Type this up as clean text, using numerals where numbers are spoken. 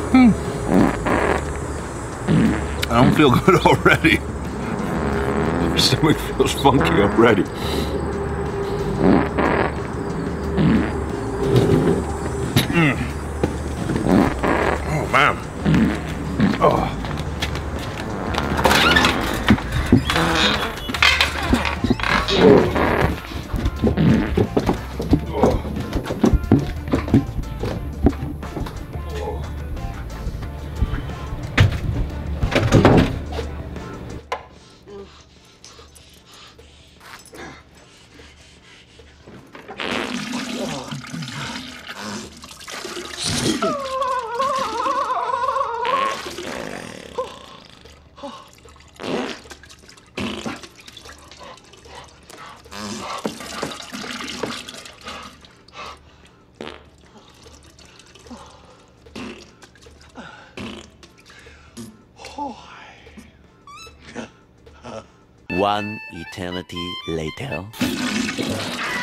I don't feel good already. My stomach feels funky already. Oh, man. Oh. One eternity later.